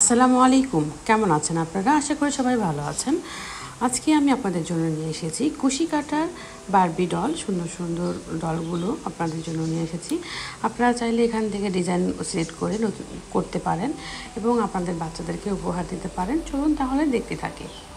আসসালামু আলাইকুম, কেমন আছেন আপনারা? আশা করি সবাই ভালো আছেন। আজকে আমি আপনাদের জন্য নিয়ে এসেছি কুশিকাটার বারবি ডল। সুন্দর সুন্দর ডলগুলো আপনাদের জন্য নিয়ে এসেছি। আপনারা চাইলে এখান থেকে ডিজাইন সিলেক্ট করে নতুন করতে পারেন এবং আপনাদের বাচ্চাদেরকে উপহার দিতে পারেন। চলুন তাহলে দেখতে থাকি।